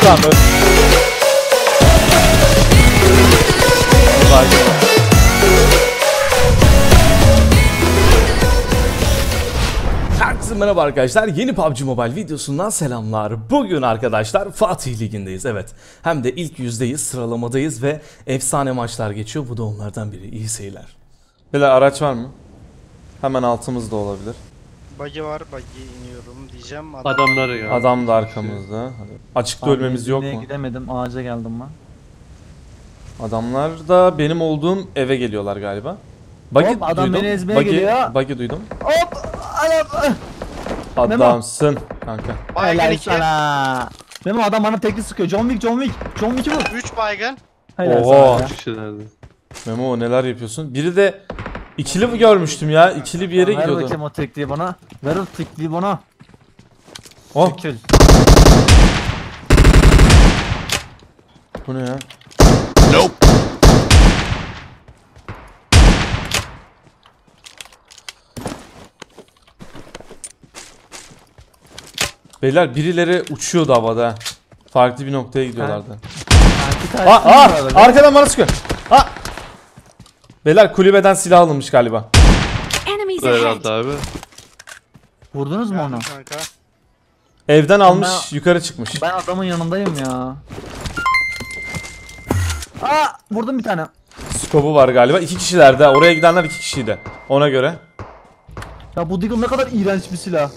Tamam öyle. Herkese merhaba arkadaşlar. Yeni PUBG Mobile videosundan selamlar. Bugün arkadaşlar Fatih Ligi'ndeyiz. Evet. Hem de ilk yüzdeyiz, sıralamadayız ve efsane maçlar geçiyor. Bu da onlardan biri. İyi seyirler. Böyle araç var mı? Hemen altımızda olabilir. Buggy var, buggy iniyorum diyeceğim. Adamları ya. Adam da arkamızda. Açıkta Abi, ölmemiz yok mu? Gidemedim, ağaca geldim ben. Adamlar da benim olduğum eve geliyorlar galiba. Buggy Hop, adam duydum. beni ezmeye geliyor. Buggy duydum. Hop! Adam! Adamsın kanka. Baygın Helal 2. sana. Memo adam bana tekli sıkıyor. John Wick. John Wick'i vur. 3 baygın. Helal Oha. sana ya. 3 kişilerdi. Memo neler yapıyorsun? Biri de ikili mi görmüştüm ya? İkili bir yere Ver gidiyordu. bakayım o tekliği bana. Ver o tekliği bana. Oh, Tükül. bu ne ya? Beyler birileri uçuyordu havada. Farklı bir noktaya gidiyorlardı. Arkadan bana sıkıyor. Beyler kulübeden silah alınmış galiba. Enemies ahead. Herhalde abi. Vurdunuz mu onu? Kanka. Evden almış, yukarı çıkmış. Ben adamın yanındayım ya. Vurdum bir tane. Skobu var galiba. 2 kişilerdi. Oraya gidenler 2 kişiydi. Ona göre. Ya bu Deagle ne kadar iğrenç bir silah.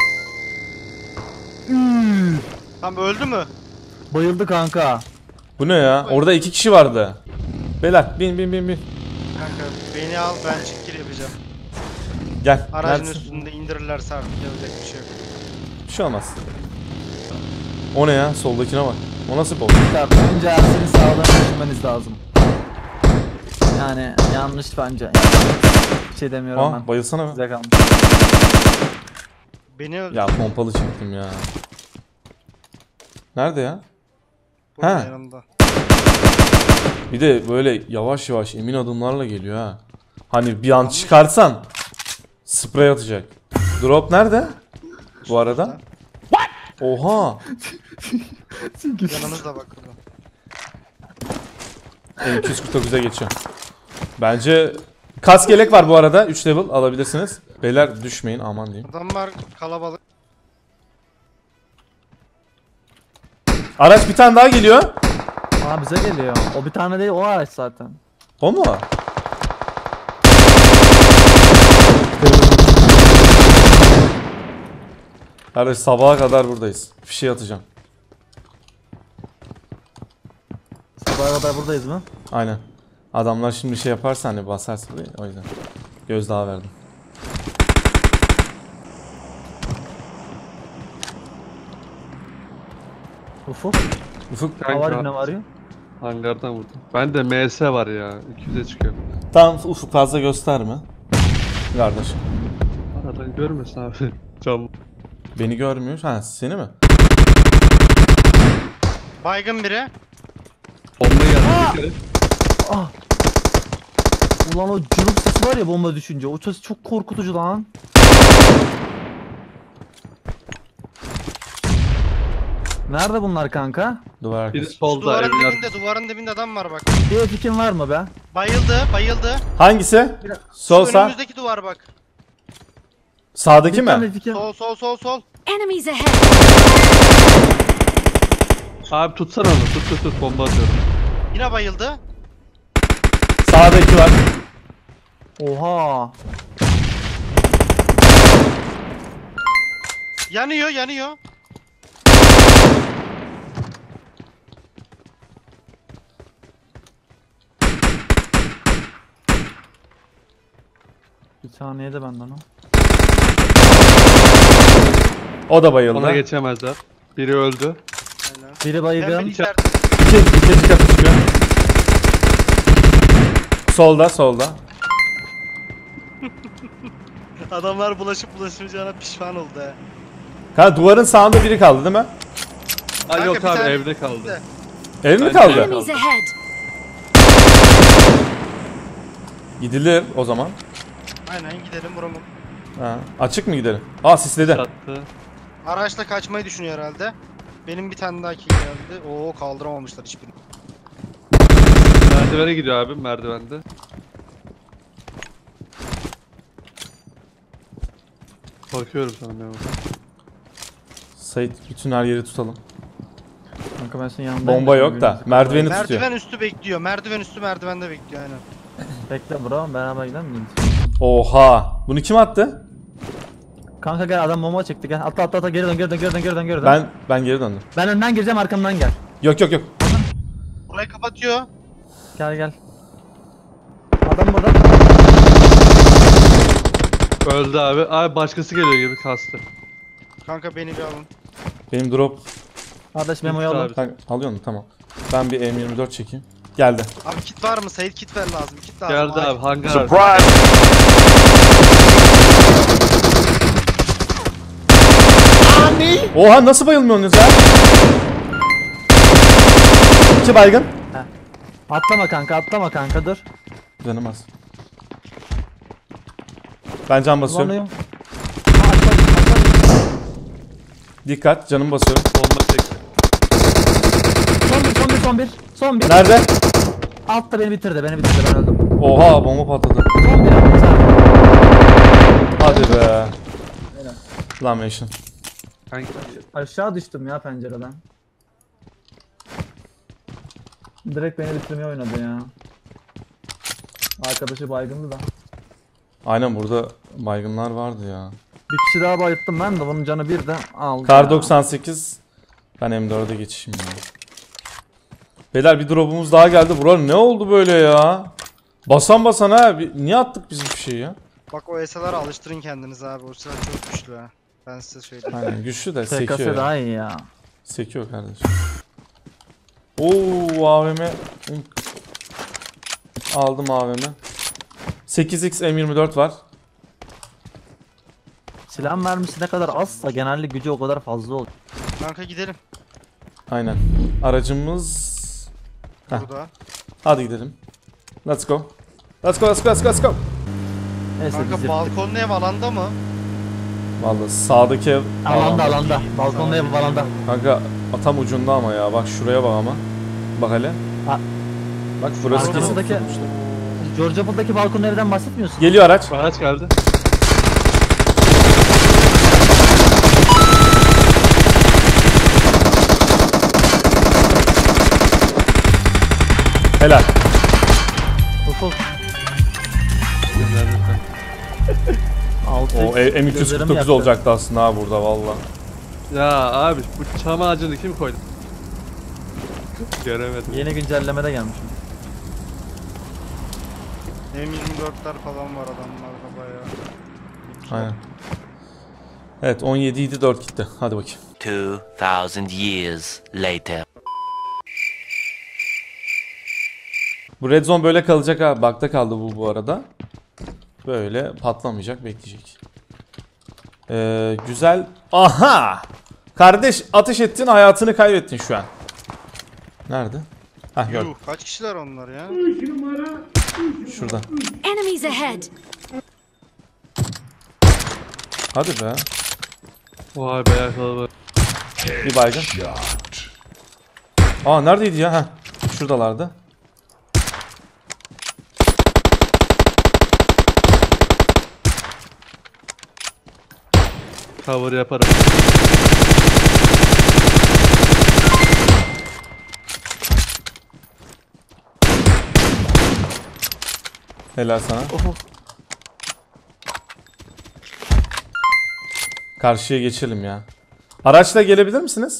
Tam öldü mü? Bayıldı kanka. Bu ne ya? Orada 2 kişi vardı. Beyler bin. Kanka beni al, ben çekil yapacağım. Gel. Aracın Neredesin? üstünde indirirlerse artık yapacak bir şey yok. Bir şey olmaz. O ne ya? Soldakine bak. O nasıl bol? Ya önce Ersin'in sağlığını düşünmeniz lazım. Yani yanlış bence. Bir şey demiyorum ben. Bayılsana be. Size kalmış. Beni öldü. Ya pompalı çektim ya. Nerede ya? Burada ha. yanımda. Bir de böyle yavaş yavaş emin adımlarla geliyor ha. Hani bir an çıkarsan sprey atacak. Drop nerede? Bu arada. Oha. Yanımızda bak burada. M249'a geçiyor. Bence kask yelek var bu arada. 3 level alabilirsiniz. Beyler düşmeyin aman diyeyim. Adamlar kalabalık. Araç bir tane daha geliyor. Bize geliyor. O bir tane değil, o araç zaten. O mu? Kardeş sabaha kadar buradayız. Bir şey atacağım. Sabaha kadar buradayız mı? Aynen. Adamlar şimdi şey yaparsa hani basarsa buraya, o yüzden. Gözdağı verdim. Ufuk. Ufuk. Havari ne var ya? Hangardan vurdum. Ben de MS var ya. 200'e çıkıyor. Tamam Ufuk fazla gösterme. Kardeşim. Aradan görmesin abi. Cam. Beni görmüyor. Ha seni mi? Baygın biri. Bomba geldi. Ulan o cırık sesi var ya bomba düşünce. O ses çok korkutucu lan. Nerede bunlar kanka? Duvar Biri arkası. solda Duvarın evler. dibinde, duvarın dibinde adam var bak. Bir fikrin var mı be? Bayıldı. Hangisi? Sol Şu sağ. önümüzdeki duvar bak. Sağdaki Bir tane mi? fikir. Sol. Enemies ahead. Abi tutsana onu. Tut bomba atıyorum. Yine bayıldı. Sağdaki var. Oha. Yanıyor. Bir saniye de benden o. O da bayıldı. Ona geçemezler. Biri öldü. Aynen. Biri Ben baygın. beni içeride. İkinci katı çıkıyor. Solda. Adamlar bulaşıp bulaşmayacağına pişman oldu ha. Ha duvarın sağında biri kaldı değil mi? Ay yok bir abi tane- evde kaldı. Ev mi Bence kaldı? Enemies ahead. Gidilir o zaman. Aynen gidelim vuralım. Ha. Açık mı gidelim? Aa sisledi. Çattı. Araçla kaçmayı düşünüyor herhalde. Benim bir tane daha kill geldi. Oo kaldıramamışlar hiçbirini. Merdivene gidiyor abi merdivende. Bakıyorum sana Memo. Sait bütün her yeri tutalım. Kanka ben senin yanındayım. Bomba yok da merdiveni tutuyor. Merdiven üstü bekliyor. Merdiven üstü merdivende bekliyor aynen. Bekle bro, beraber gidelim mi? Oha! Bunu kim attı? Kanka gel, adam bomba çekti, gel. Atla geri dön, geri dön. Ben geri döndüm. Ben önden gireceğim, arkamdan gel. Yok. Burayı kapatıyor. Gel. Adam burada. Öldü abi. Abi başkası geliyor gibi kastı. Kanka beni bir alın. Benim drop. Kardeş memoyu Abi. alın. Kanka, alıyor musun? Tamam. Ben bir M24 çekeyim. Geldi. Abi kit var mı? Sait kit ver lazım. Kit lazım. Geldi Acil. abi hangar. Oha nasıl bayılmıyorsunuz ya? 2 baygın. Atlama kanka, dur. Canım az. Ben can basıyorum. Kullanıyorum. Dikkat canım basıyorum. Bomba çekti. Son bir. Nerede? Altta beni bitirdi, ben öldüm. Oha bomba patladı. Son bir abi, sen. Hadi be. Lan Meşin. Kanka. Aşağı düştüm ya pencereden. Direkt beni bitirmeye oynadı ya. Arkadaşı baygındı da. Aynen burada baygınlar vardı ya. Bir kişi daha bayılttım ben de, bunun canı bir de aldı. Kar ya. 98. Ben M4'e geçeyim ya. Beyler bir drop'umuz daha geldi. Bura ne oldu böyle ya? Basan ha. Niye attık biz bir şey ya? Bak o SLR'a alıştırın kendinizi abi. O silah çok güçlü ha. Ben size söyleyeyim. Aynen güçlü de TKS sekiyor ya. daha iyi ya. Sekiyor kardeşim. Oo AVM. Aldım AVM. 8x M24 var. Silah mermisi ne kadar azsa genelde gücü o kadar fazla olur. Kanka gidelim. Aynen. Aracımız... Heh. Burada. Hadi gidelim. Let's go. Let's go. Neyse Kanka bizim. balkonlu ev alanda mı? Vallahi sağdaki ev... Alanda. Balkonda ev alanda. Kanka tam ucunda ama ya. Bak şuraya bak ama. Bak hele. Ha. Bak burası kesin Arkamızdaki- tutulmuştu. George Apple'daki balkon evden bahsetmiyorsun. Geliyor araç. Araç geldi. Helal. Ufuk. Altı. O M249 olacaktı aslında ha burada valla. Ya abi bu çam ağacını kim koydu? Göremedim. Yeni güncellemede gelmiş. M24'ler falan var adamlarda bayağı. Aynen. Evet 17 idi 4 gitti. Hadi bakayım. 2,000 years later. Bu red zone böyle kalacak ha. Bug'da kaldı bu arada. Böyle patlamayacak, bekleyecek. Güzel. Aha! Kardeş ateş ettin, hayatını kaybettin şu an. Nerede? Hah gördüm. Yuh, kaç kişiler onlar ya? Şurada. Enemies ahead! Hadi be. Vay be yakaladı. Bir baygın. Aa neredeydi ya? Heh. Şuradalardı. Cover yaparım. Helal sana. Karşıya geçelim ya. Araçla gelebilir misiniz?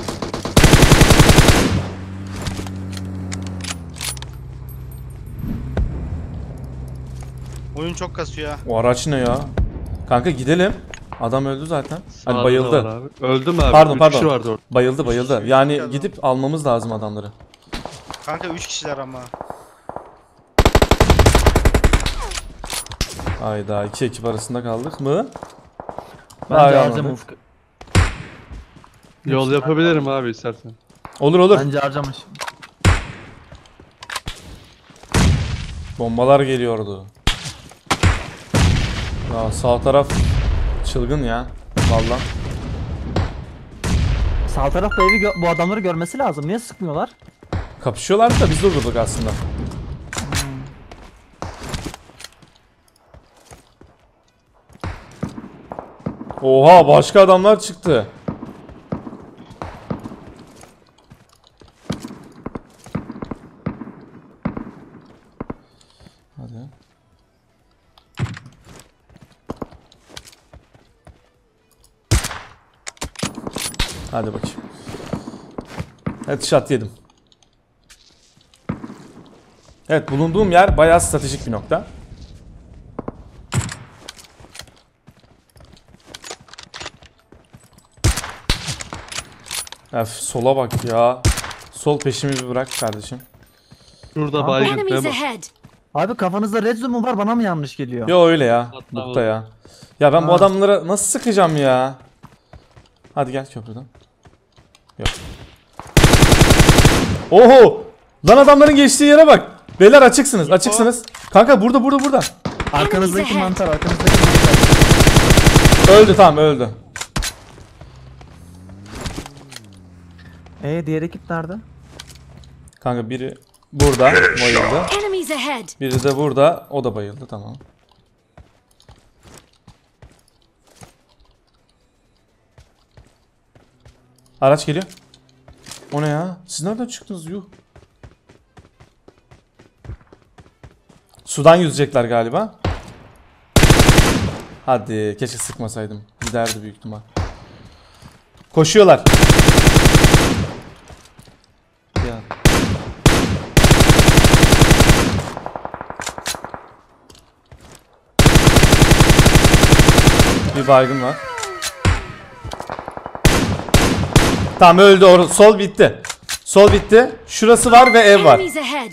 Oyun çok kasıyor ha. O araç ne ya? Kanka gidelim. Adam öldü zaten. Hani Sağda da bayıldı. var abi. Öldü mü abi? Pardon, 3 kişi vardı orada. Bayıldı. Yani gidip almamız lazım adamları. Kanka 3 kişiler ama. Hayda 2 ekip arasında kaldık mı? Bence Hayır, harcama anladım. Ufuk. Yol yapabilirim abi istersen. Olur. Bence harcamış. Bombalar geliyordu. Ya sağ taraf çılgın ya. Vallahi. Sağ taraf bu evi bu adamları görmesi lazım. Niye sıkmıyorlar? Kapışıyorlardı da biz durdurduk aslında. Oha, başka adamlar çıktı. Hadi. Hadi bakayım. Headshot yedim. Evet, bulunduğum yer bayağı stratejik bir nokta. Öf, sola bak ya. Sol peşimi bir bırak kardeşim. Şurada baygın. Enemies Memo. ahead. Abi kafanızda red zone mu var, bana mı yanlış geliyor? Yo öyle ya. Hatta Nokta ya. Ya ben bu Ha. adamlara nasıl sıkacağım ya? Hadi gel köprüden. Yok. Oho! Lan adamların geçtiği yere bak. Beyler açıksınız, açıksınız. Kanka burada. Arkanızdaki Enemies mantar, arkanızdaki mantar. Öldü, tamam öldü. Diğer ekip nerede? Kanka biri burada bayıldı. Enemies ahead. Biri de burada, o da bayıldı, tamam. Araç geliyor. O ne ya? Siz nereden çıktınız yuh? Sudan yüzecekler galiba. Hadi keşke sıkmasaydım. Giderdi büyük ihtimal. Koşuyorlar. Ya. Bir baygın var. Tamam öldü. Sol bitti. Sol bitti. Şurası var ve ev var. Enemies ahead.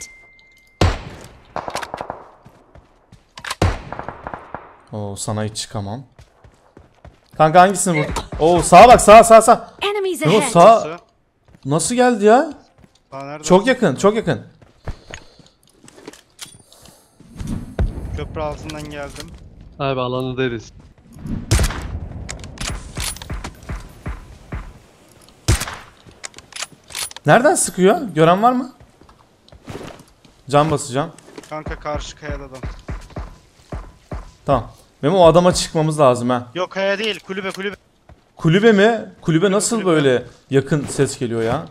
Oo, sana hiç çıkamam. Kanka hangisini vur? Oo, sağa bak, sağa. Enemies Yo, ahead. sağ nasıl geldi ya? Aa, nerede? Çok yakın. Köprü altından geldim. Abi alanı deriz. Nereden sıkıyor? Gören var mı? Can basacağım. Kanka karşı kayada adam. Tamam. Memo, o adama çıkmamız lazım ha. Yok kaya değil, kulübe. Kulübe mi? Kulübe nasıl kulübe. böyle yakın ses geliyor ya?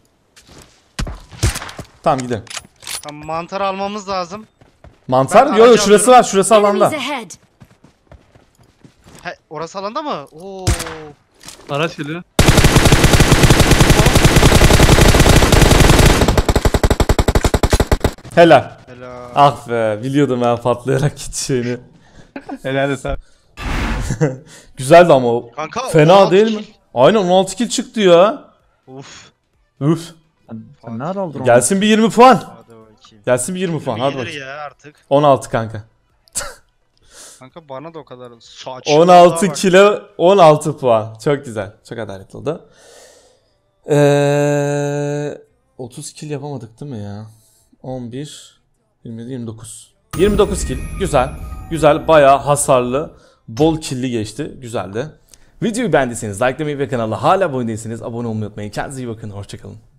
Tamam gidelim. Tamam, mantar almamız lazım. Mantar? Ben Yo aracı şurası alıyorum. var, şurası Enemies alanda. ahead. He, orası alanda mı? Oo. Araç geliyor. Helal. Helal. Ah be, biliyordum ben patlayarak gideceğini. Helal et. Güzeldi ama o. Kanka Fena 16 değil mi? kill. Aynen 16 kill çıktı ya. Uf. Üf. Sen nerede oldun? Gelsin bir 20 puan. Hadi bakayım. Gelsin bir 20 puan. Hadi Gelir bakayım. ya artık. 16 kanka. Kanka bana da o kadar saçma. 16 kilo 16 puan. Çok güzel. Çok adaletli oldu. 30 kill yapamadık değil mi ya? 11 27 29. 29 kill. Güzel. Güzel. Bayağı hasarlı. Bol kill'li geçti. Güzeldi. Videoyu beğendiyseniz likelamayı ve kanala hala abone değilseniz abone olmayı unutmayın. Kendinize iyi bakın. Hoşçakalın.